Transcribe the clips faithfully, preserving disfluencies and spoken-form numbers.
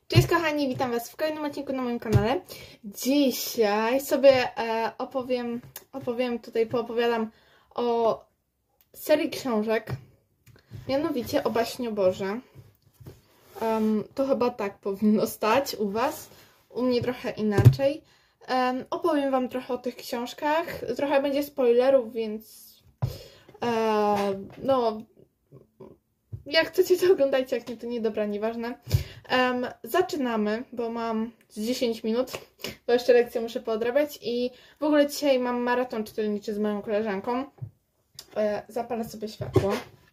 Cześć kochani, witam Was w kolejnym odcinku na moim kanale. Dzisiaj sobie e, opowiem, opowiem tutaj, poopowiadam o serii książek, mianowicie o Baśnioborze. Um, to chyba tak powinno stać u Was, u mnie trochę inaczej. Um, opowiem Wam trochę o tych książkach, trochę będzie spoilerów, więc e, no... Jak chcecie, to oglądajcie, jak nie, to nie, dobra, nieważne. Um, zaczynamy, bo mam dziesięć minut, bo jeszcze lekcję muszę poodrabiać i w ogóle dzisiaj mam maraton czytelniczy z moją koleżanką. E, zapalę sobie światło.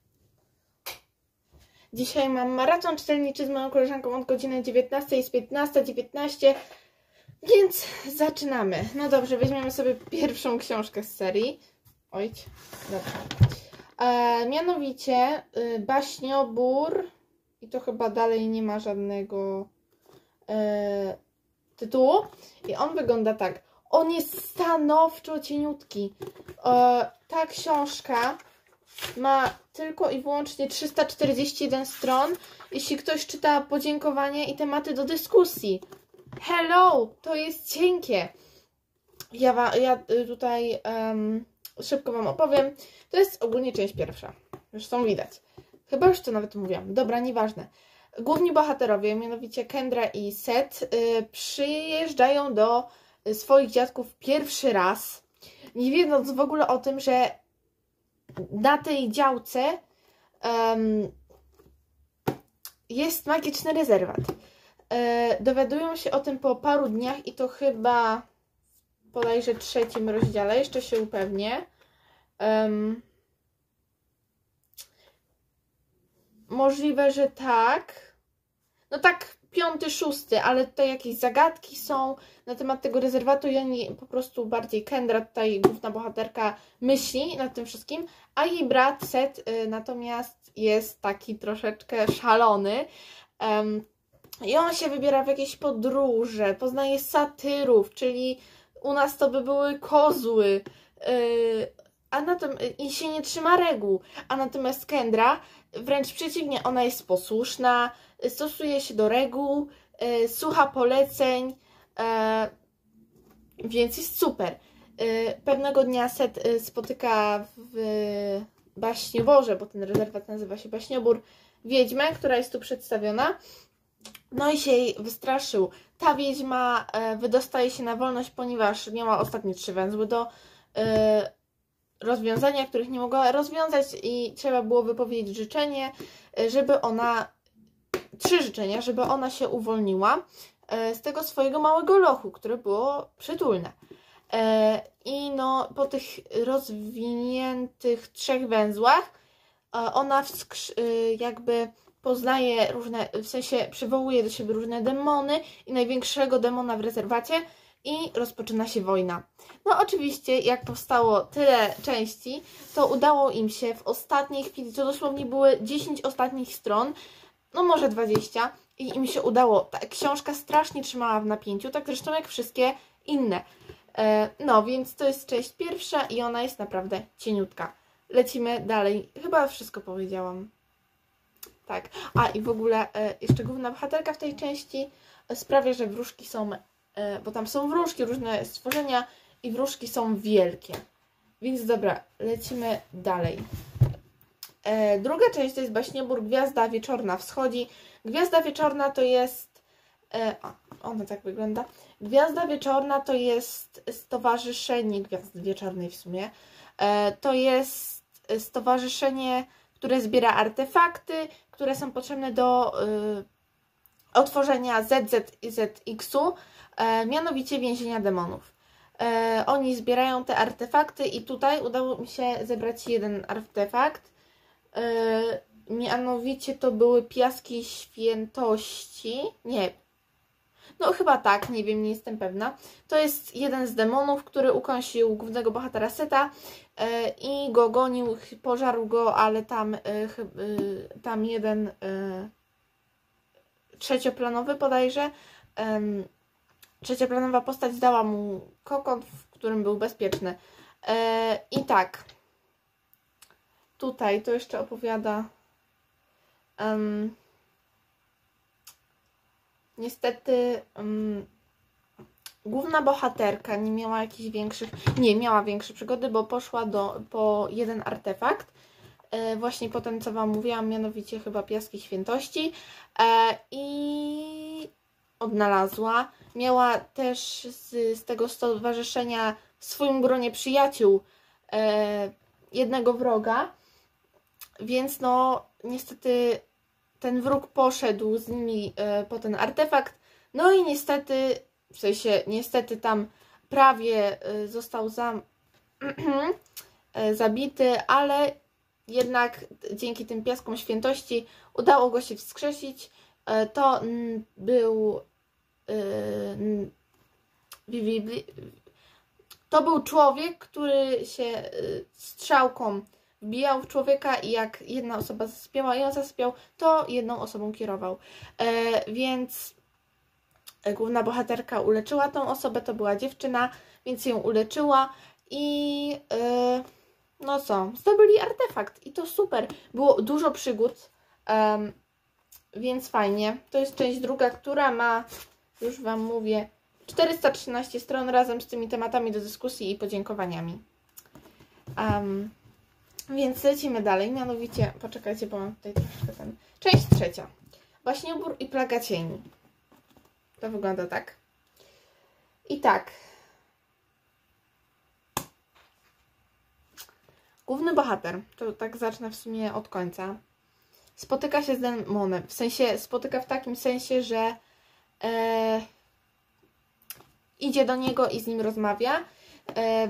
Dzisiaj mam maraton czytelniczy z moją koleżanką od godziny dziewiętnastej, jest piętnasta dziewiętnaście, więc zaczynamy. No dobrze, weźmiemy sobie pierwszą książkę z serii. Oj, dobra. E, mianowicie y, Baśniobór, i to chyba dalej nie ma żadnego e, tytułu, i on wygląda tak. On jest stanowczo cieniutki. E, ta książka ma tylko i wyłącznie trzysta czterdzieści jeden stron, jeśli ktoś czyta podziękowania i tematy do dyskusji. Hello! To jest cienkie. Ja, ja tutaj um, szybko Wam opowiem. To jest ogólnie część pierwsza. Zresztą widać. Chyba już to nawet mówiłam. Dobra, nieważne. Główni bohaterowie, mianowicie Kendra i Seth, yy, przyjeżdżają do swoich dziadków pierwszy raz, nie wiedząc w ogóle o tym, że na tej działce um, jest magiczny rezerwat. Yy, dowiadują się o tym po paru dniach i to chyba w bodajże trzecim rozdziale, jeszcze się upewnię. Um, możliwe, że tak. No tak, piąty, szósty, ale tutaj jakieś zagadki są na temat tego rezerwatu i oni po prostu bardziej, Kendra, tutaj główna bohaterka, myśli nad tym wszystkim, a jej brat Seth y, natomiast jest taki troszeczkę szalony. Um, I on się wybiera w jakieś podróże, poznaje satyrów, czyli u nas to by były kozły. Yy, A na tym, i się nie trzyma reguł, a natomiast Kendra, wręcz przeciwnie, ona jest posłuszna, stosuje się do reguł, e, słucha poleceń, e, więc jest super. E, pewnego dnia Seth e, spotyka w Baśnioborze, bo ten rezerwat nazywa się Baśniobór, wiedźmę, która jest tu przedstawiona. No i się jej wystraszył. Ta wiedźma e, wydostaje się na wolność, ponieważ miała ostatnie trzy węzły do e, rozwiązania, których nie mogła rozwiązać i trzeba było wypowiedzieć życzenie, żeby ona, trzy życzenia, żeby ona się uwolniła z tego swojego małego lochu, które było przytulne. I no, po tych rozwiniętych trzech węzłach ona jakby poznaje różne, w sensie przywołuje do siebie różne demony i największego demona w rezerwacie, i rozpoczyna się wojna. No oczywiście, jak powstało tyle części, to udało im się w ostatniej chwili, to dosłownie były dziesięć ostatnich stron, no może dwadzieścia, i im się udało. Ta książka strasznie trzymała w napięciu, tak zresztą jak wszystkie inne. E, no, więc to jest część pierwsza i ona jest naprawdę cieniutka. Lecimy dalej. Chyba wszystko powiedziałam. Tak. A i w ogóle e, jeszcze główna bohaterka w tej części sprawia, że wróżki są, bo tam są wróżki, różne stworzenia i wróżki są wielkie. Więc dobra, lecimy dalej. E, druga część to jest Baśniobór, Gwiazda Wieczorna wschodzi. Gwiazda Wieczorna to jest... E, a, ona tak wygląda. Gwiazda Wieczorna to jest stowarzyszenie Gwiazdy Wieczornej w sumie. E, to jest stowarzyszenie, które zbiera artefakty, które są potrzebne do y, otworzenia Z Z i Z X-u, e, mianowicie więzienia demonów. E, oni zbierają te artefakty i tutaj udało mi się zebrać jeden artefakt. E, mianowicie to były piaski świętości. Nie. No chyba tak, nie wiem, nie jestem pewna. To jest jeden z demonów, który ukąsił głównego bohatera Setha e, i go gonił, pożarł go, ale tam, e, e, tam jeden e, trzecioplanowy bodajże, e, trzecioplanowa postać dała mu kokon, w którym był bezpieczny. E, I tak, tutaj to jeszcze opowiada... Um, niestety um, główna bohaterka nie miała jakichś większych, nie miała większej przygody, bo poszła do, po jeden artefakt, e, właśnie po ten, co Wam mówiłam, mianowicie chyba Piaski Świętości, e, i odnalazła. Miała też z, z tego stowarzyszenia w swoim gronie przyjaciół e, jednego wroga, więc no niestety ten wróg poszedł z nimi e, po ten artefakt, no i niestety, w sensie niestety tam prawie e, został za, e, zabity, ale jednak dzięki tym Piaskom Świętości udało go się wskrzesić. E, to m, był e, m, to był człowiek, który się strzałką wbijał w człowieka i jak jedna osoba zasypiała i on zasypiał, to jedną osobą kierował. E, więc główna bohaterka uleczyła tą osobę, to była dziewczyna, więc ją uleczyła i e, no co, zdobyli artefakt i to super. Było dużo przygód, e, więc fajnie. To jest część druga, która ma, już Wam mówię, czterysta trzynaście stron razem z tymi tematami do dyskusji i podziękowaniami. Um, Więc lecimy dalej, mianowicie, poczekajcie, bo mam tutaj troszkę ten... Część trzecia. Baśniobór i plaga cieni. To wygląda tak. I tak. Główny bohater, to tak zacznę w sumie od końca, spotyka się z demonem. W sensie, spotyka w takim sensie, że e, idzie do niego i z nim rozmawia. E,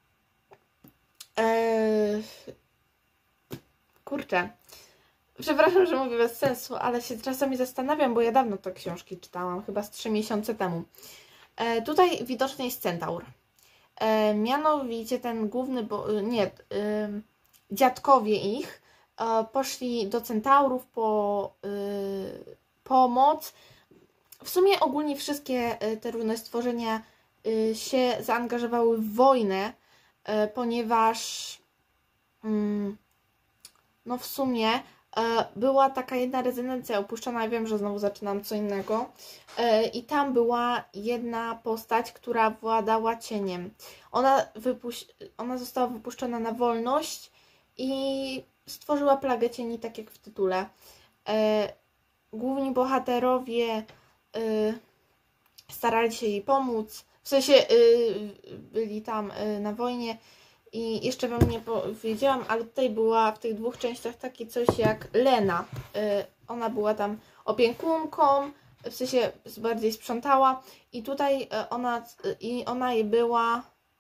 e, Kurczę, przepraszam, że mówię bez sensu, ale się czasami zastanawiam, bo ja dawno te książki czytałam, chyba z trzy miesiące temu. E, tutaj widoczny jest centaur. E, mianowicie ten główny, bo, nie, e, dziadkowie ich e, poszli do centaurów po e, pomoc. W sumie ogólnie wszystkie te różne stworzenia e, się zaangażowały w wojnę, e, ponieważ mm, no w sumie e, była taka jedna rezydencja opuszczona, ja wiem, że znowu zaczynam co innego, e, i tam była jedna postać, która władała cieniem. Ona, wypuś ona została wypuszczona na wolność i stworzyła plagę cieni, tak jak w tytule. E, główni bohaterowie e, starali się jej pomóc, w sensie e, byli tam e, na wojnie. I jeszcze Wam nie powiedziałam, ale tutaj była w tych dwóch częściach takie coś jak Lena. Ona była tam opiekunką, w sensie bardziej sprzątała. I tutaj ona, i ona była...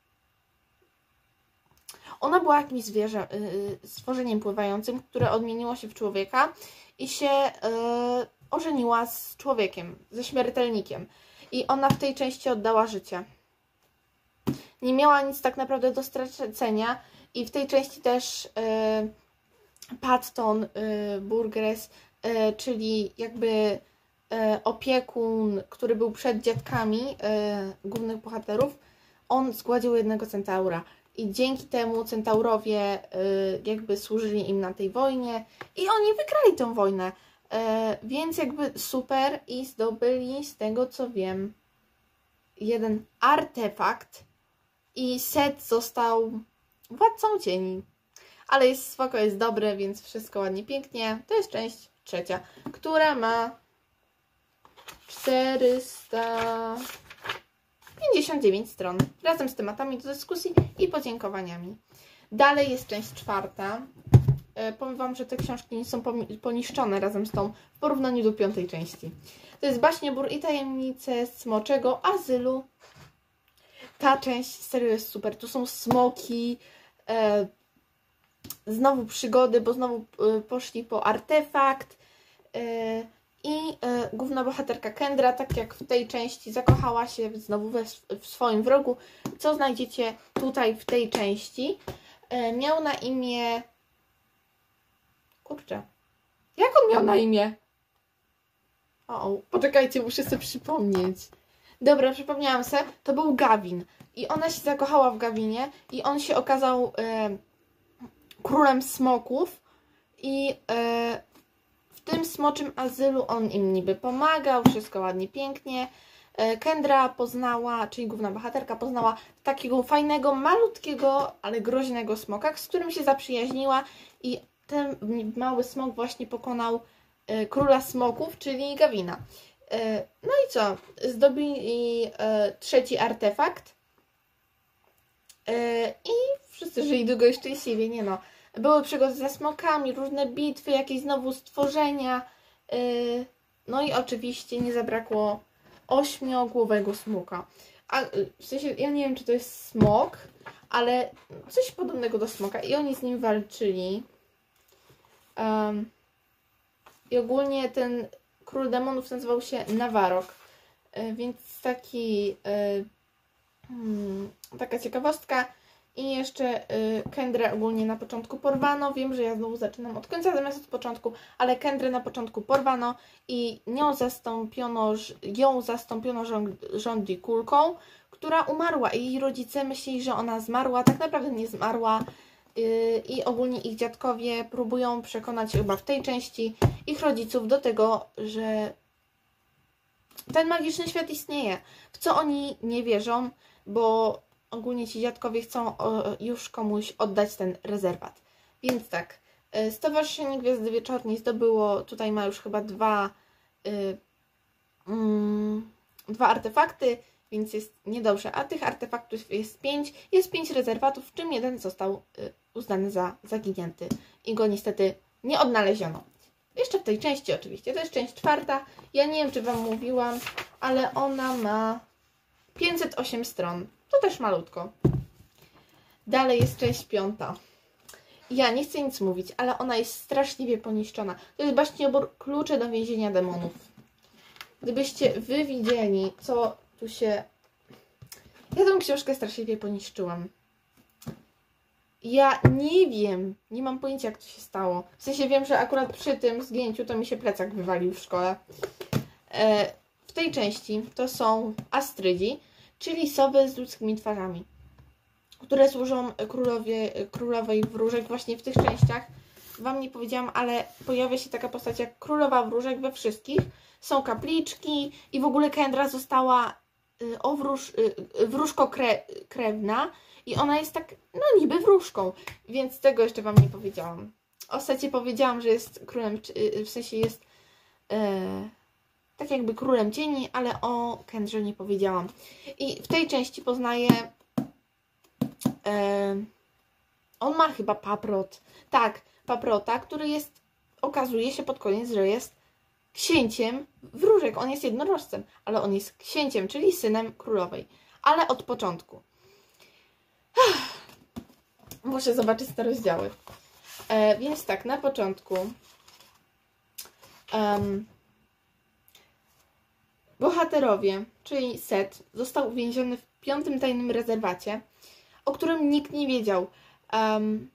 Ona była jakimś zwierzę, stworzeniem pływającym, które odmieniło się w człowieka i się ożeniła z człowiekiem, ze śmiertelnikiem. I ona w tej części oddała życie. Nie miała nic tak naprawdę do stracenia i w tej części też y, Patton y, Burgess, y, czyli jakby y, opiekun, który był przed dziadkami y, głównych bohaterów, on zgładził jednego centaura i dzięki temu centaurowie y, jakby służyli im na tej wojnie i oni wygrali tę wojnę, y, więc jakby super i zdobyli, z tego co wiem, jeden artefakt. I Set został władcą cieni. Ale jest spoko, jest dobry, więc wszystko ładnie, pięknie. To jest część trzecia, która ma czterysta pięćdziesiąt dziewięć stron. Razem z tematami do dyskusji i podziękowaniami. Dalej jest część czwarta. E, powiem Wam, że te książki nie są poniszczone razem z tą w porównaniu do piątej części. To jest Baśniobór i tajemnice smoczego azylu. Ta część serio jest super. Tu są smoki, e, znowu przygody, bo znowu e, poszli po artefakt e, i e, główna bohaterka Kendra, tak jak w tej części, zakochała się znowu we, w swoim wrogu, co znajdziecie tutaj w tej części. E, miał na imię... Kurczę. Jak on miał na imię? O, poczekajcie, muszę sobie przypomnieć. Dobra, przypomniałam sobie, to był Gavin. I ona się zakochała w Gavinie i on się okazał e, królem smoków i e, w tym smoczym azylu on im niby pomagał, wszystko ładnie, pięknie. Kendra poznała, czyli główna bohaterka poznała takiego fajnego, malutkiego, ale groźnego smoka, z którym się zaprzyjaźniła i ten mały smok właśnie pokonał e, króla smoków, czyli Gavina. E, no i co? Zdobyli e, trzeci artefakt e, i wszyscy żyli długo i szczęśliwie, nie no. Były przygody ze smokami, różne bitwy, jakieś znowu stworzenia. E, no i oczywiście nie zabrakło ośmiogłowego smoka. A w sensie, ja nie wiem, czy to jest smok, ale coś podobnego do smoka. I oni z nim walczyli. Um, I ogólnie ten król demonów nazywał się Navarok. E, więc taki e, hmm, taka ciekawostka. I jeszcze y, Kendrę ogólnie na początku porwano. Wiem, że ja znowu zaczynam od końca zamiast od początku, ale Kendrę na początku porwano i nią zastąpiono, ją zastąpiono Rządi kulką, która umarła i jej rodzice myśleli, że ona zmarła. Tak naprawdę nie zmarła y, i ogólnie ich dziadkowie próbują przekonać chyba w tej części ich rodziców do tego, że ten magiczny świat istnieje. W co oni nie wierzą, bo ogólnie ci dziadkowie chcą już komuś oddać ten rezerwat. Więc tak, Stowarzyszenie Gwiazdy Wieczornej zdobyło, tutaj ma już chyba dwa, y, mm, dwa artefakty, więc jest niedobrze. A tych artefaktów jest pięć. Jest pięć rezerwatów, w czym jeden został y, uznany za zaginięty i go niestety nie odnaleziono. Jeszcze w tej części oczywiście, to jest część czwarta. Ja nie wiem, czy Wam mówiłam, ale ona ma pięćset osiem stron. To też malutko. Dalej jest część piąta. Ja nie chcę nic mówić, ale ona jest straszliwie poniszczona. To jest baśniobór Klucze do więzienia demonów. Gdybyście wy widzieli, co tu się... Ja tę książkę straszliwie poniszczyłam. Ja nie wiem, nie mam pojęcia, jak to się stało. W sensie wiem, że akurat przy tym zdjęciu to mi się plecak wywalił w szkole. E, w tej części to są astrydzi, czyli sowy z ludzkimi twarzami, które służą królowie, królowej wróżek. Właśnie w tych częściach Wam nie powiedziałam, ale pojawia się taka postać jak królowa wróżek we wszystkich. Są kapliczki i w ogóle Kendra została y, owróż, y, wróżko kre, krewna i ona jest tak, no niby wróżką, więc tego jeszcze Wam nie powiedziałam. O Secie powiedziałam, że jest królem, y, w sensie jest y, tak jakby królem cieni, ale o Kendrze nie powiedziałam. I w tej części poznaję e, on ma chyba paprot. Tak, paprota, który jest, okazuje się pod koniec, że jest księciem wróżek. On jest jednorożcem, ale on jest księciem, czyli synem królowej. Ale od początku. Muszę zobaczyć te rozdziały. E, więc tak, na początku um, bohaterowie, czyli Set, został uwięziony w piątym tajnym rezerwacie, o którym nikt nie wiedział. Um,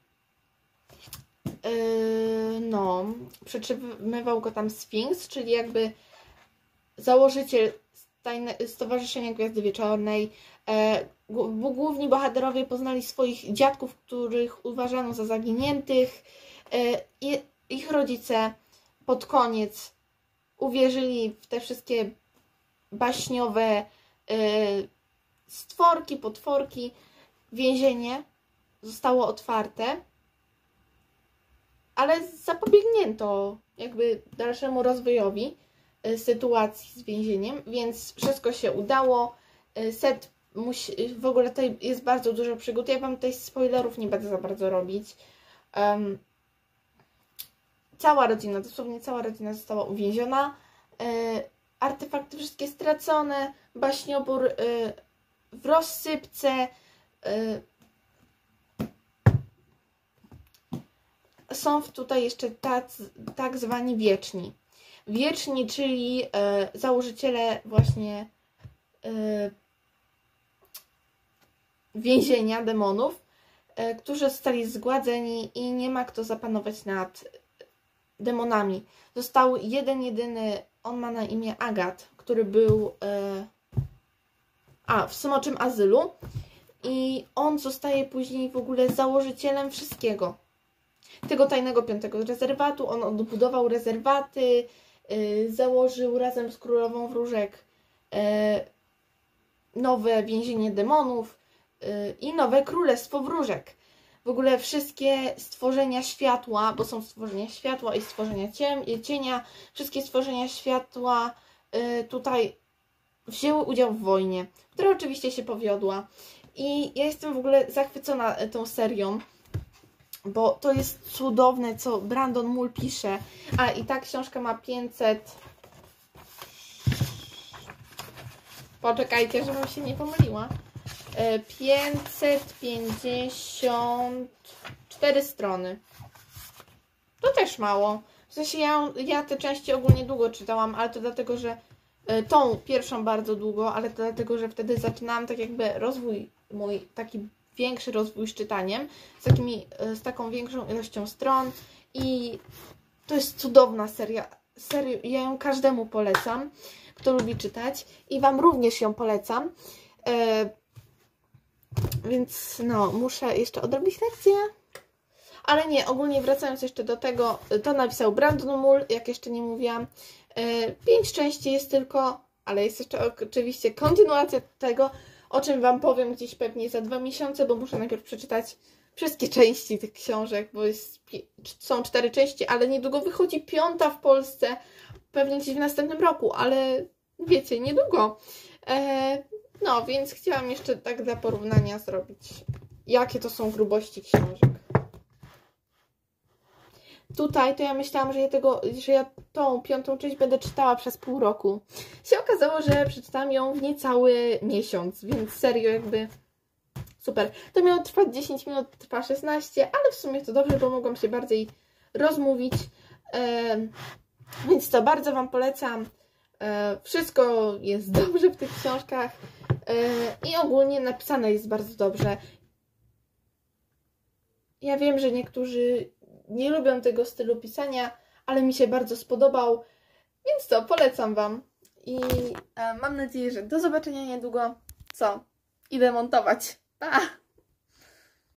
yy, no, przetrzymywał go tam Sfinks, czyli jakby założyciel tajne, Stowarzyszenia Gwiazdy Wieczornej. E, główni bohaterowie poznali swoich dziadków, których uważano za zaginiętych. E, i ich rodzice pod koniec uwierzyli w te wszystkie baśniowe y, stworki, potworki. Więzienie zostało otwarte, ale zapobiegnięto jakby dalszemu rozwojowi y, sytuacji z więzieniem, więc wszystko się udało. Y, Set musi, w ogóle tutaj jest bardzo dużo przygód. Ja Wam tutaj spoilerów nie będę za bardzo robić. Um, cała rodzina, dosłownie cała rodzina została uwięziona. Y, Artefakty wszystkie stracone, baśniobór y, w rozsypce. Y, są tutaj jeszcze tacy, tak zwani wieczni. Wieczni, czyli y, założyciele właśnie y, więzienia demonów, y, którzy zostali zgładzeni i nie ma kto zapanować nad demonami. Został jeden, jedyny, on ma na imię Agat, który był e, a, w smoczym azylu i on zostaje później w ogóle założycielem wszystkiego. tego tajnego piątego rezerwatu. On odbudował rezerwaty, yy, założył razem z Królową Wróżek yy, nowe więzienie demonów yy, i nowe Królestwo Wróżek. W ogóle wszystkie stworzenia światła, bo są stworzenia światła i stworzenia ciem, cienia, wszystkie stworzenia światła yy, tutaj wzięły udział w wojnie, która oczywiście się powiodła. I ja jestem w ogóle zachwycona tą serią, bo to jest cudowne, co Brandon Mull pisze. A i ta książka ma pięćset... Poczekajcie, żebym się nie pomyliła. pięćset pięćdziesiąt cztery strony. To też mało. W sensie ja, ja te części ogólnie długo czytałam, ale to dlatego, że tą pierwszą bardzo długo, ale to dlatego, że wtedy zaczynałam tak jakby rozwój mój, taki większy rozwój z czytaniem, z, takimi, z taką większą ilością stron i to jest cudowna seria. Serio, ja ją każdemu polecam, kto lubi czytać i Wam również ją polecam. E, więc no, muszę jeszcze odrobić lekcję. Ale nie, ogólnie wracając jeszcze do tego, to napisał Brandon Mull, jak jeszcze nie mówiłam. E, pięć części jest tylko, ale jest jeszcze oczywiście kontynuacja tego, o czym Wam powiem gdzieś pewnie za dwa miesiące, bo muszę najpierw przeczytać wszystkie części tych książek, bo jest, są cztery części, ale niedługo wychodzi piąta w Polsce, pewnie gdzieś w następnym roku, ale wiecie, niedługo. E, no, więc chciałam jeszcze tak dla porównania zrobić, jakie to są grubości książek. Tutaj to ja myślałam, że ja, tego, że ja tą piątą część będę czytała przez pół roku. Się okazało, że przeczytałam ją w niecały miesiąc, więc serio jakby super. To miało trwać dziesięć minut, trwa szesnaście, ale w sumie to dobrze, bo mogłam się bardziej rozmówić. E, więc to bardzo Wam polecam. E, wszystko jest dobrze w tych książkach e, i ogólnie napisane jest bardzo dobrze. Ja wiem, że niektórzy nie lubią tego stylu pisania, ale mi się bardzo spodobał, więc to polecam Wam. I e, mam nadzieję, że do zobaczenia niedługo. Co? Idę montować. Pa!